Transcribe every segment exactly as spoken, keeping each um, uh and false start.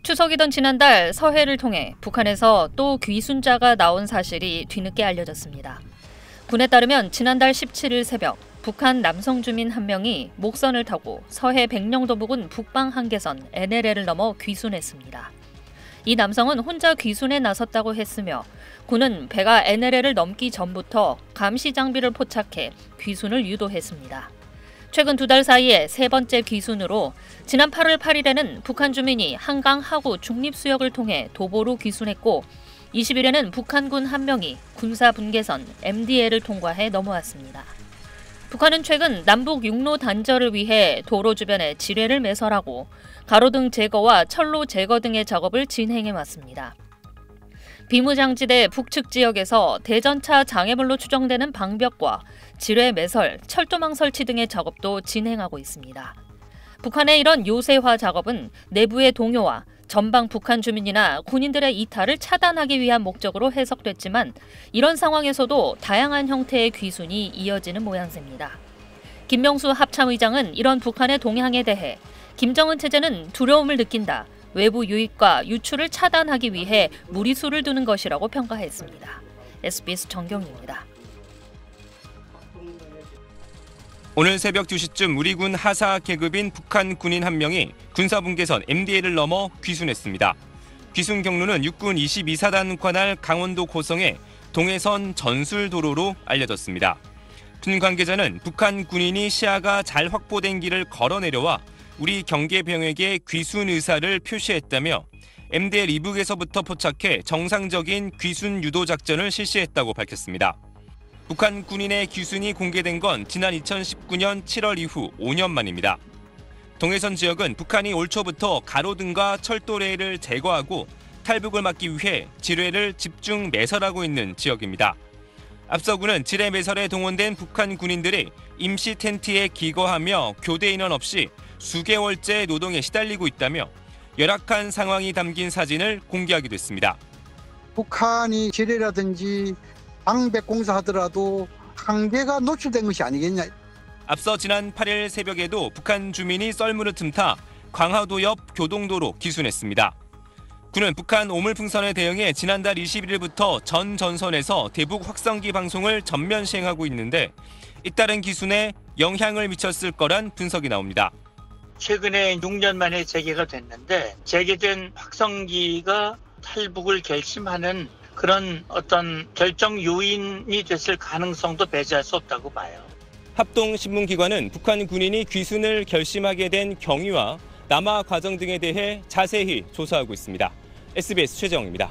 추석이던 지난달 서해를 통해 북한에서 또 귀순자가 나온 사실이 뒤늦게 알려졌습니다. 군에 따르면 지난달 십칠일 새벽 북한 남성 주민 한 명이 목선을 타고 서해 백령도 부근 북방 한계선 엔엘엘을 넘어 귀순했습니다. 이 남성은 혼자 귀순에 나섰다고 했으며 군은 배가 엔엘엘을 넘기 전부터 감시 장비를 포착해 귀순을 유도했습니다. 최근 두 달 사이에 세 번째 귀순으로 지난 팔월 팔일에는 북한 주민이 한강 하구 중립수역을 통해 도보로 귀순했고 이십일에는 북한군 한 명이 군사 분계선 엠디엘을 통과해 넘어왔습니다. 북한은 최근 남북 육로 단절을 위해 도로 주변에 지뢰를 매설하고 가로등 제거와 철로 제거 등의 작업을 진행해 왔습니다. 비무장지대 북측 지역에서 대전차 장애물로 추정되는 방벽과 지뢰 매설, 철도망 설치 등의 작업도 진행하고 있습니다. 북한의 이런 요새화 작업은 내부의 동요와 전방 북한 주민이나 군인들의 이탈을 차단하기 위한 목적으로 해석됐지만 이런 상황에서도 다양한 형태의 귀순이 이어지는 모양새입니다. 김명수 합참의장은 이런 북한의 동향에 대해 김정은 체제는 두려움을 느낀다. 외부 유입과 유출을 차단하기 위해 무리수를 두는 것이라고 평가했습니다. 에스비에스 정경입니다. 오늘 새벽 두 시쯤 우리 군 하사 계급인 북한 군인 한 명이 군사분계선 엠디엘을 넘어 귀순했습니다. 귀순 경로는 육군 이십이 사단 관할 강원도 고성의 동해선 전술도로로 알려졌습니다. 군 관계자는 북한 군인이 시야가 잘 확보된 길을 걸어 내려와 우리 경계병에게 귀순 의사를 표시했다며 엠디엘 이북에서부터 포착해 정상적인 귀순 유도 작전을 실시했다고 밝혔습니다. 북한 군인의 귀순이 공개된 건 지난 이천십구년 칠월 이후 오 년 만입니다. 동해선 지역은 북한이 올 초부터 가로등과 철도 레일을 제거하고 탈북을 막기 위해 지뢰를 집중 매설하고 있는 지역입니다. 앞서 군은 지뢰 매설에 동원된 북한 군인들이 임시 텐트에 기거하며 교대 인원 없이 수개월째 노동에 시달리고 있다며 열악한 상황이 담긴 사진을 공개하기도 했습니다. 북한이 지뢰라든지 방백 공사하더라도 한계가 노출된 것이 아니겠냐. 앞서 지난 팔일 새벽에도 북한 주민이 썰물을 틈타 광화도 옆 교동도로 귀순했습니다. 군은 북한 오물풍선에 대응해 지난달 이십일일부터 전 전선에서 대북 확성기 방송을 전면 시행하고 있는데 잇따른 귀순에 영향을 미쳤을 거란 분석이 나옵니다. 최근에 육 년 만에 재개가 됐는데 재개된 확성기가 탈북을 결심하는 그런 어떤 결정 요인이 됐을 가능성도 배제할 수 없다고 봐요. 합동신문기관은 북한 군인이 귀순을 결심하게 된 경위와 남하 과정 등에 대해 자세히 조사하고 있습니다. 에스비에스 최재영입니다.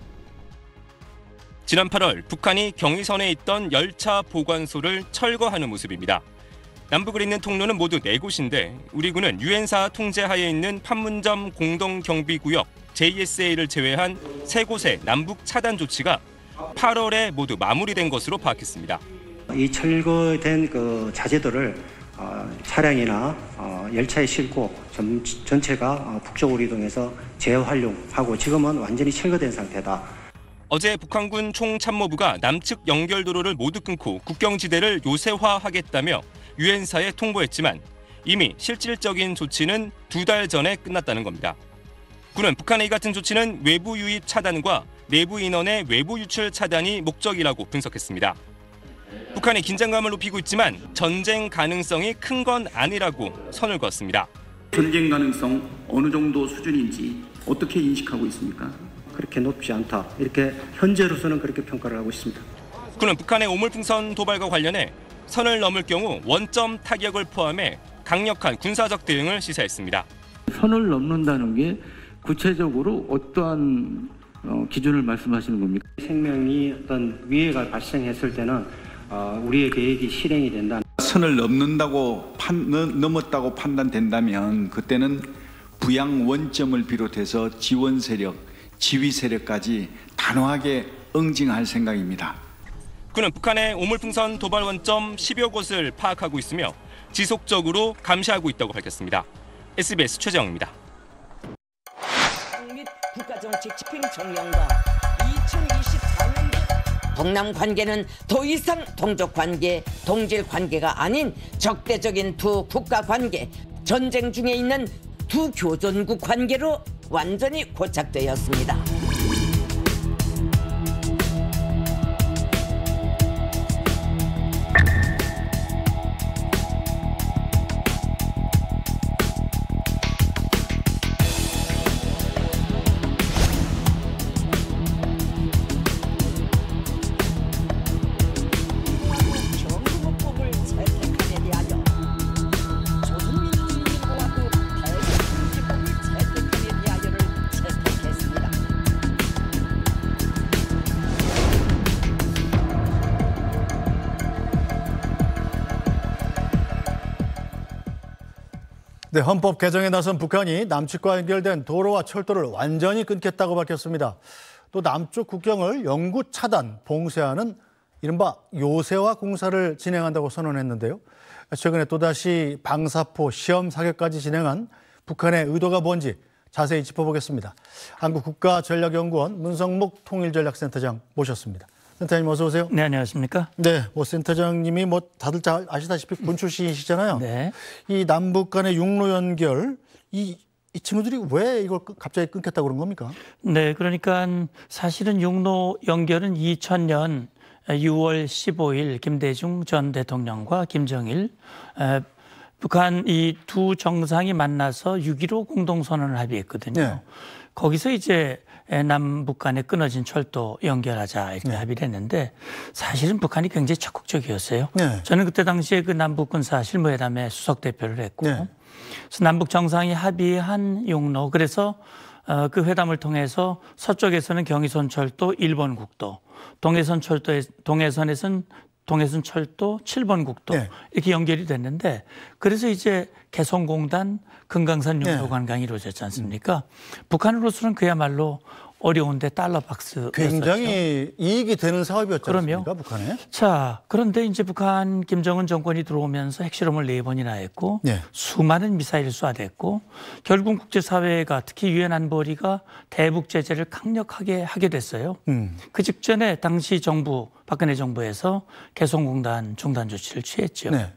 지난 팔월 북한이 경의선에 있던 열차 보관소를 철거하는 모습입니다. 남북을 잇는 통로는 모두 네 곳인데 우리 군은 유엔사 통제하에 있는 판문점 공동경비구역 제이에스에이를 제외한 세 곳의 남북 차단 조치가 팔월에 모두 마무리된 것으로 파악했습니다. 이 철거된 그 자재들을 어, 차량이나 어, 열차에 싣고 전, 전체가 어, 북쪽으로 이동해서 재활용하고 지금은 완전히 철거된 상태다. 어제 북한군 총참모부가 남측 연결도로를 모두 끊고 국경지대를 요새화하겠다며 유엔사에 통보했지만 이미 실질적인 조치는 두 달 전에 끝났다는 겁니다. 군은 북한의 이 같은 조치는 외부 유입 차단과 내부 인원의 외부 유출 차단이 목적이라고 분석했습니다. 북한이 긴장감을 높이고 있지만 전쟁 가능성이 큰 건 아니라고 선을 그었습니다. 전쟁 가능성 어느 정도 수준인지 어떻게 인식하고 있습니까? 그렇게 높지 않다. 이렇게 현재로서는 그렇게 평가를 하고 있습니다. 군은 북한의 오물풍선 도발과 관련해 선을 넘을 경우 원점 타격을 포함해 강력한 군사적 대응을 시사했습니다. 선을 넘는다는 게 구체적으로 어떠한 어, 기준을 말씀하시는 겁니까? 생명이 어떤 위해가 발생했을 때는 어, 우리의 계획이 실행이 된다. 선을 넘는다고 판, 넘었다고 판단된다면 그때는 부양 원점을 비롯해서 지원 세력, 지휘 세력까지 단호하게 응징할 생각입니다. 군은 북한의 오물풍선 도발 원점 십여 곳을 파악하고 있으며 지속적으로 감시하고 있다고 밝혔습니다. 에스비에스 최재영입니다. 및 국가정책 집행정령과 이천이십사년도 동남 관계는 더 이상 동족 관계, 동질 관계가 아닌 적대적인 두 국가 관계, 전쟁 중에 있는 두 교전국 관계로 완전히 고착되었습니다. 네, 헌법 개정에 나선 북한이 남측과 연결된 도로와 철도를 완전히 끊겠다고 밝혔습니다. 또 남쪽 국경을 영구 차단, 봉쇄하는 이른바 요새화 공사를 진행한다고 선언했는데요. 최근에 또다시 방사포 시험 사격까지 진행한 북한의 의도가 뭔지 자세히 짚어보겠습니다. 한국국가전략연구원 문성목 통일전략센터장 모셨습니다. 센터장님 어서 오세요. 네, 안녕하십니까? 네, 뭐 센터장님이 뭐 다들 잘 아시다시피 군 출신이시잖아요. 네. 이 남북 간의 육로 연결, 이, 이 친구들이 왜 이걸 갑자기 끊겠다고 그런 겁니까? 네, 그러니까 사실은 육로 연결은 이천 년 유월 십오일 김대중 전 대통령과 김정일, 에, 북한 이 두 정상이 만나서 육 일오 공동선언을 합의했거든요. 네. 거기서 이제 남북 간에 끊어진 철도 연결하자 이렇게 네. 합의를 했는데 사실은 북한이 굉장히 적극적이었어요. 네. 저는 그때 당시에 그 남북 군사 실무회담에 수석 대표를 했고 네. 그래서 남북 정상이 합의한 육로 그래서 어, 그 회담을 통해서 서쪽에서는 경의선 철도 일 번 국도, 동해선 철도에 동해선에서는 동해선 철도 칠 번 국도 네. 이렇게 연결이 됐는데 그래서 이제 개성공단 금강산 육로 네. 관광이 이루어졌지 않습니까? 음. 북한으로서는 그야말로 어려운데 달러 박스 굉장히 이익이 되는 사업이었지 않습니까? 북한에? 자, 그런데 이제 북한 김정은 정권이 들어오면서 핵실험을 네 번이나 했고 네. 수많은 미사일을 쏴댔고 결국 국제사회가 특히 유엔 안보리가 대북 제재를 강력하게 하게 됐어요. 음. 그 직전에 당시 정부 박근혜 정부에서 개성공단 중단 조치를 취했죠. 네.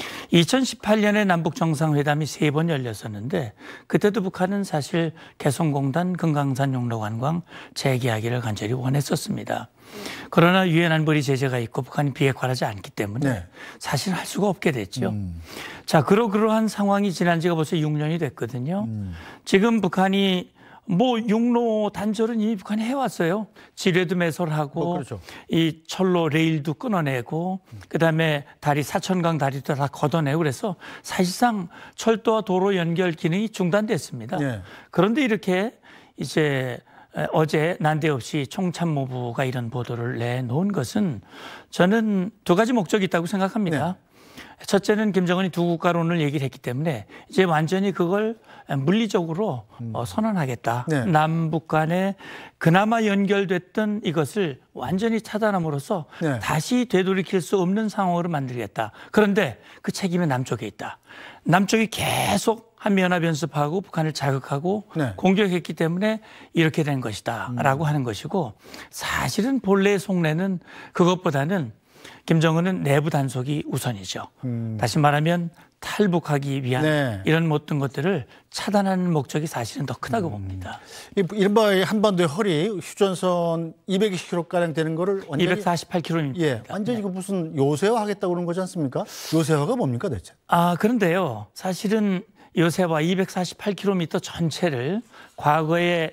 이천십팔 년에 남북 정상회담이 세 번 열렸었는데 그때도 북한은 사실 개성공단 금강산 육로 관광 재개하기를 간절히 원했었습니다. 그러나 유엔 안보리 제재가 있고 북한이 비핵화하지 않기 때문에 네. 사실 할 수가 없게 됐죠. 음. 자, 그러그러한 상황이 지난 지가 벌써 육 년이 됐거든요. 음. 지금 북한이 뭐 육로 단절은 이미 북한이 해왔어요. 지뢰도 매설하고 뭐 그렇죠. 이 철로 레일도 끊어내고 음. 그다음에 다리 사천강 다리도 다 걷어내고 그래서 사실상 철도와 도로 연결 기능이 중단됐습니다. 네. 그런데 이렇게 이제 어제 난데없이 총참모부가 이런 보도를 내놓은 것은 저는 두 가지 목적이 있다고 생각합니다. 네. 첫째는 김정은이 두 국가론을 얘기를 했기 때문에 이제 완전히 그걸 물리적으로 음. 선언하겠다. 네. 남북 간에 그나마 연결됐던 이것을 완전히 차단함으로써 네. 다시 되돌이킬 수 없는 상황으로 만들겠다. 그런데 그 책임은 남쪽에 있다. 남쪽이 계속 한미연합 연습하고 북한을 자극하고 네. 공격했기 때문에 이렇게 된 것이다 라고 음. 하는 것이고 사실은 본래의 속내는 그것보다는 김정은은 내부 단속이 우선이죠. 음. 다시 말하면 탈북하기 위한 네. 이런 모든 것들을 차단하는 목적이 사실은 더 크다고 음. 봅니다. 이른바 한반도의 허리 휴전선 이백이십 킬로미터가량 되는 거를 완전히 이백사십팔 킬로미터입니다. 예, 완전히 네. 무슨 요새화 하겠다고 그런 거지 않습니까? 요새화가 뭡니까 대체? 아, 그런데요. 사실은 요새화 이백사십팔 킬로미터 전체를 과거에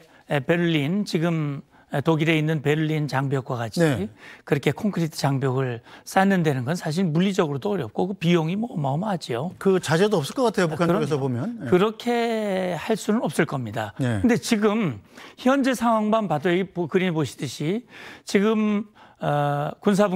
베를린 지금 독일에 있는 베를린 장벽과 같이 네. 그렇게 콘크리트 장벽을 쌓는 데는 건 사실 물리적으로도 어렵고 그 비용이 뭐 어마어마하죠. 그 자재도 없을 것 같아요. 북한 쪽에서 보면. 네. 그렇게 할 수는 없을 겁니다. 그런데 네. 지금 현재 상황만 봐도 여기 그림 보시듯이 지금 어,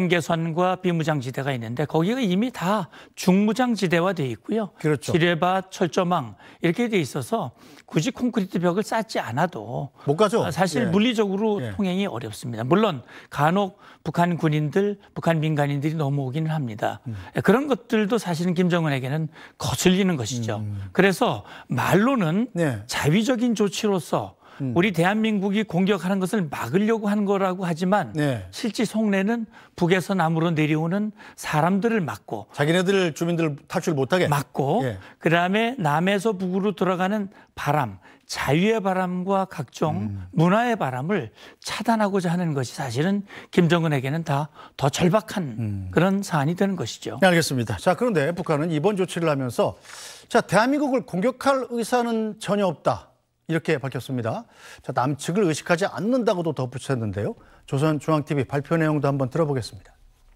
군사분계선과 비무장지대가 있는데 거기가 이미 다 중무장지대화 되어 있고요. 그렇죠. 지뢰밭, 철조망 이렇게 돼 있어서 굳이 콘크리트 벽을 쌓지 않아도 못 가죠. 사실 예. 물리적으로 예. 통행이 어렵습니다. 물론 간혹 북한 군인들, 북한 민간인들이 넘어오기는 합니다. 음. 그런 것들도 사실은 김정은에게는 거슬리는 것이죠. 음. 그래서 말로는 네. 자위적인 조치로서 음. 우리 대한민국이 공격하는 것을 막으려고 한 거라고 하지만 네. 실제 속내는 북에서 남으로 내려오는 사람들을 막고 자기네들 주민들 탈출 못하게 막고 예. 그다음에 남에서 북으로 들어가는 바람, 자유의 바람과 각종 음. 문화의 바람을 차단하고자 하는 것이 사실은 김정은에게는 다 더 절박한 음. 그런 사안이 되는 것이죠. 네, 알겠습니다. 자, 그런데 북한은 이번 조치를 하면서 자, 대한민국을 공격할 의사는 전혀 없다. 이렇게 밝혔습니다. 자, 남측을 의식하지 않는다고도 덧붙였는데요. 조선중앙티비 발표 내용도 한번 들어보겠습니다.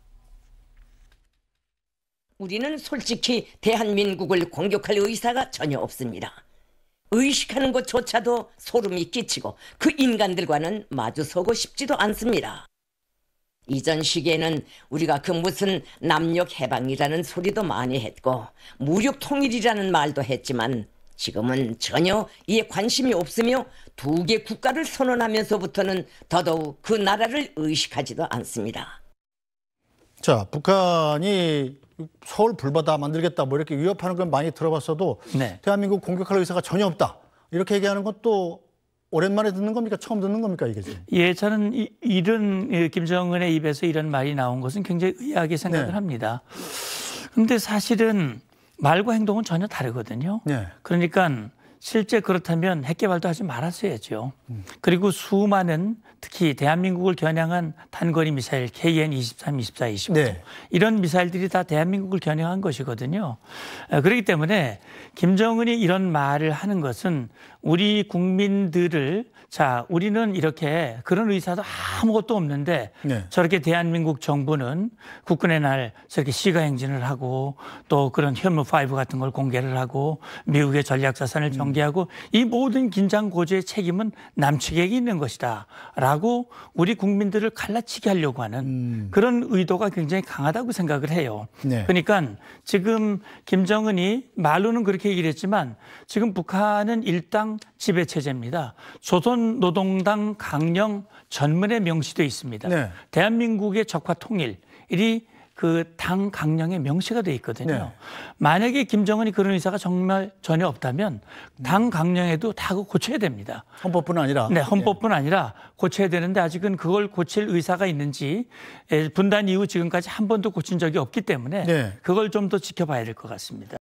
우리는 솔직히 대한민국을 공격할 의사가 전혀 없습니다. 의식하는 것조차도 소름이 끼치고 그 인간들과는 마주서고 싶지도 않습니다. 이전 시기에는 우리가 그 무슨 남녘 해방이라는 소리도 많이 했고 무력 통일이라는 말도 했지만 지금은 전혀 이에 관심이 없으며 두 개 국가를 선언하면서부터는 더더욱 그 나라를 의식하지도 않습니다. 자, 북한이 서울 불바다 만들겠다 뭐 이렇게 위협하는 건 많이 들어봤어도 네. 대한민국 공격할 의사가 전혀 없다. 이렇게 얘기하는 것도 오랜만에 듣는 겁니까? 처음 듣는 겁니까? 이게 지금? 예, 저는 이, 이런 김정은의 입에서 이런 말이 나온 것은 굉장히 의아하게 생각을 네. 합니다. 그런데 사실은 말과 행동은 전혀 다르거든요. 네. 그러니까 실제 그렇다면 핵개발도 하지 말았어야죠. 음. 그리고 수많은 특히 대한민국을 겨냥한 단거리 미사일 케이엔 이십삼, 이십사, 이십오 네. 이런 미사일들이 다 대한민국을 겨냥한 것이거든요. 그렇기 때문에 김정은이 이런 말을 하는 것은 우리 국민들을 자, 우리는 이렇게 그런 의사도 아무것도 없는데 네. 저렇게 대한민국 정부는 국군의 날 저렇게 시가행진을 하고 또 그런 현무 오 같은 걸 공개를 하고 미국의 전략자산을 전개하고 음. 이 모든 긴장 고조의 책임은 남측에게 있는 것이다 라고 우리 국민들을 갈라치게 하려고 하는 음. 그런 의도가 굉장히 강하다고 생각을 해요. 네. 그러니까 지금 김정은이 말로는 그렇게 얘기를 했지만 지금 북한은 일당 지배체제입니다. 조선노동당 강령 전문에 명시되어 있습니다. 네. 대한민국의 적화 통일이 그 당 강령에 명시가 되어 있거든요. 네. 만약에 김정은이 그런 의사가 정말 전혀 없다면 당 강령에도 다 고쳐야 됩니다. 헌법뿐 아니라. 네, 헌법뿐 아니라 고쳐야 되는데 아직은 그걸 고칠 의사가 있는지 분단 이후 지금까지 한 번도 고친 적이 없기 때문에 네. 그걸 좀 더 지켜봐야 될 것 같습니다.